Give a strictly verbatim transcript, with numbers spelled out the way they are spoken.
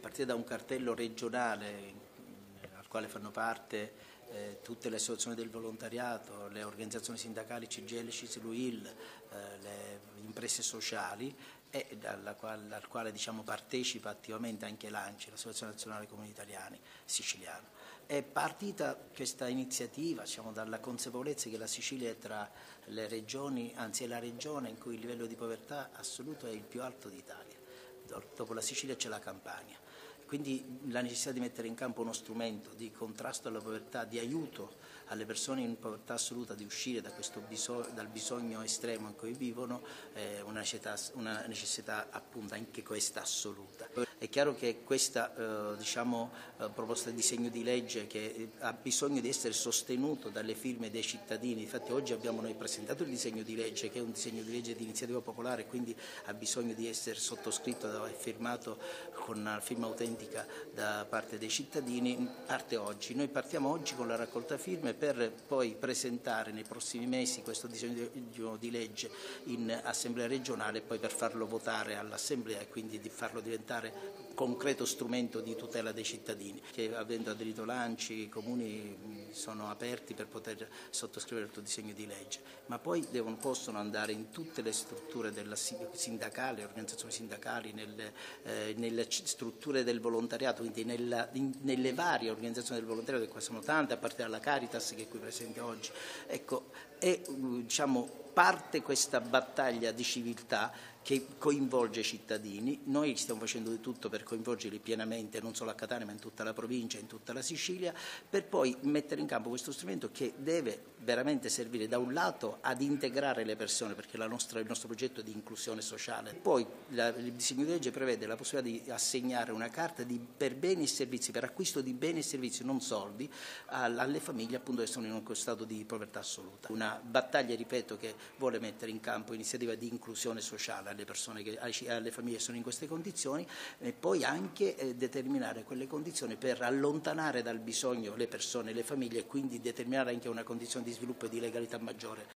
partire da un cartello regionale al quale fanno parte eh, tutte le associazioni del volontariato, le organizzazioni sindacali C G I L, C I S L, U I L, eh, le imprese sociali, e dalla quale, al quale diciamo, partecipa attivamente anche l'ANCI, l'Associazione Nazionale Comuni Italiani Siciliano. È partita questa iniziativa diciamo, dalla consapevolezza che la Sicilia è tra le regioni, anzi è la regione in cui il livello di povertà assoluto è il più alto d'Italia. Dopo la Sicilia c'è la Campania. Quindi la necessità di mettere in campo uno strumento di contrasto alla povertà, di aiuto alle persone in povertà assoluta di uscire da questo bisogno, dal bisogno estremo in cui vivono, è una necessità, una necessità appunto anche questa assoluta. È chiaro che questa eh, diciamo, eh, proposta di disegno di legge che ha bisogno di essere sostenuto dalle firme dei cittadini, infatti oggi abbiamo noi presentato il disegno di legge che è un disegno di legge di iniziativa popolare, quindi ha bisogno di essere sottoscritto e firmato con una firma autentica da parte dei cittadini, parte oggi. Noi partiamo oggi con la raccolta firme per poi presentare nei prossimi mesi questo disegno di legge in Assemblea regionale e poi per farlo votare all'Assemblea e quindi di farlo diventare concreto strumento di tutela dei cittadini, che avendo aderito l'ANCI i comuni sono aperti per poter sottoscrivere il tuo disegno di legge, ma poi devono, possono andare in tutte le strutture della sindacale, organizzazioni sindacali, nelle, eh, nelle strutture del volontariato, quindi nella, in, nelle varie organizzazioni del volontariato, che qua sono tante, a partire dalla Caritas che è qui presente oggi. Ecco, e diciamo parte questa battaglia di civiltà che coinvolge i cittadini. Noi stiamo facendo di tutto per coinvolgerli pienamente, non solo a Catania ma in tutta la provincia, in tutta la Sicilia, per poi mettere in campo questo strumento che deve veramente servire da un lato ad integrare le persone, perché la nostra, il nostro progetto è di inclusione sociale. Poi la, il disegno di legge prevede la possibilità di assegnare una carta di, per beni e servizi, per acquisto di beni e servizi, non soldi, alle famiglie appunto che sono in uno stato di povertà assoluta. Una battaglia, ripeto, che vuole mettere in campo iniziativa di inclusione sociale alle persone, che, alle famiglie che sono in queste condizioni, e poi anche eh, determinare quelle condizioni per allontanare dal bisogno le persone, le famiglie, e quindi determinare anche una condizione di sviluppo e di legalità maggiore.